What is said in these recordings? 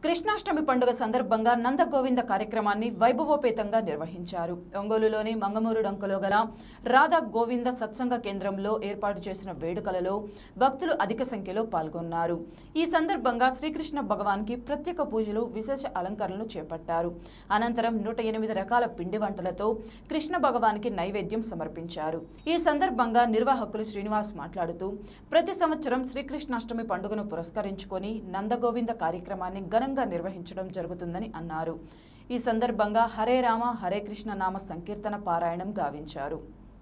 కృష్ణాష్టమి పండుగ సందర్భంగా నందగోవింద కార్యక్రమాన్ని వైభవోపేతంగా నిర్వహించారు. ఒంగోలులోని మంగమూరు డొంకలో గల రాధా గోవింద సత్సంగ కేంద్రంలో ఏర్పాటు చేసిన వేడుకలలో భక్తులు అధిక సంఖ్యలో పాల్గొన్నారు. ఈ సందర్భంగా శ్రీకృష్ణ భగవాన్కి ప్రత్యేక పూజలు, విశేష అలంకరణలు చేపట్టారు. అనంతరం 108 రకాల పిండి వంటలతో కృష్ణ భగవాన్కి నైవేద్యం సమర్పించారు. ఈ సందర్భంగా నిర్వాహకులు శ్రీనివాస్ మాట్లాడుతూ, ప్రతి సంవత్సరం శ్రీకృష్ణాష్టమి పండుగను పురస్కరించుకొని నందగోవింద కార్యక్రమాన్ని ఘనంగా నిర్వహించడం జరుగుతుందని అన్నారు. ఈ సందర్భంగా హరే రామ హరే కృష్ణ నామ సంకీర్తన పారాయణం గావించారు.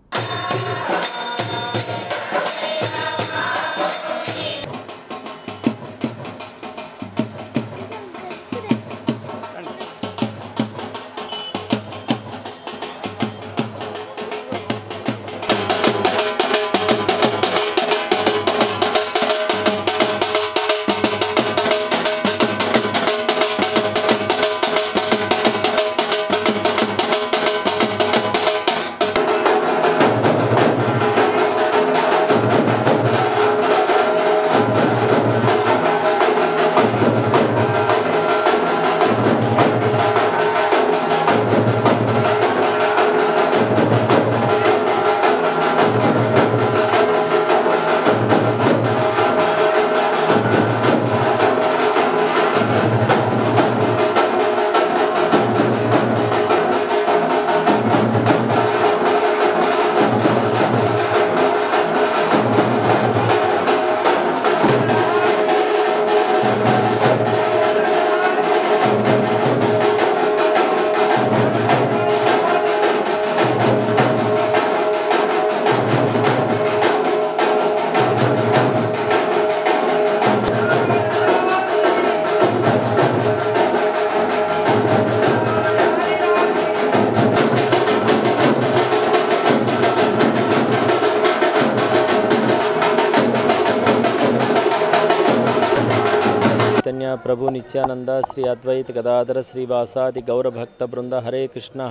प्रभु नित्यानंद श्री अद्वैत गदाधर श्रीवासादि गौर भक्त बृंद हरे कृष्ण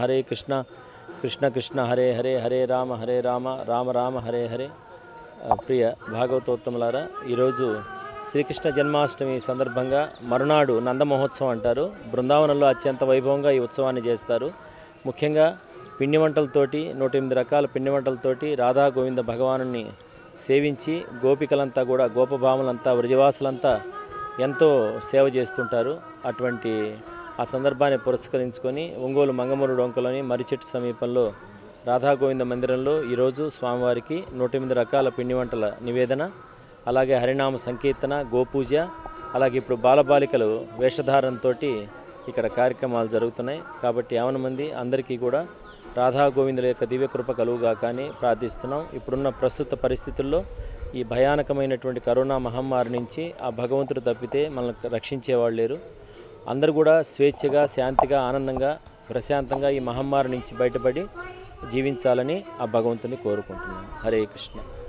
कृष्ण कृष्ण हरे हरे हरे राम राम राम हरे हरे प्रिय भागवतोत्तमुलारा శ్రీకృష్ణ జన్మాష్టమి సందర్భంగా మరునాడు నంద మహోత్సవం అంటారు. బృందావనంలో అత్యంత వైభవంగా ఈ ఉత్సవాన్ని చేస్తారు. ముఖ్యంగా పిండి వంటలతోటి 108 రకాల పిండి వంటలతోటి రాధా గోవింద భగవానుని సేవించి గోపికలంతా కూడా గోపభాములంతా వ్రజవాసులంతా ఎంతో సేవ చేస్తుంటారు. అటువంటి ఆ సందర్భాన్ని పురస్కరించుకొని ఒంగోలు మంగమూరు డొంకలోని మర్రిచెట్టు సమీపంలో రాధా గోవింద మందిరంలో ఈరోజు స్వామివారికి 108 రకాల పిండి వంటల నివేదన, అలాగే హరినామ సంకీర్తన, గోపూజ, అలాగే ఇప్పుడు బాలబాలికలు వేషధారణతో ఇక్కడ కార్యక్రమాలు జరుగుతున్నాయి. కాబట్టి యావన మంది అందరికీ కూడా రాధా గోవిందుల యొక్క దివ్యకృప కలుగుగా కానీ ప్రార్థిస్తున్నాం. ఇప్పుడున్న ప్రస్తుత పరిస్థితుల్లో ఈ భయానకమైనటువంటి కరోనా మహమ్మారి నుంచి ఆ భగవంతుడు తప్పితే మనల్ని రక్షించేవాళ్ళు లేరు. అందరూ కూడా స్వేచ్ఛగా, శాంతిగా, ఆనందంగా, ప్రశాంతంగా ఈ మహమ్మారి నుంచి బయటపడి జీవించాలని ఆ భగవంతుని కోరుకుంటున్నాను. హరే కృష్ణ.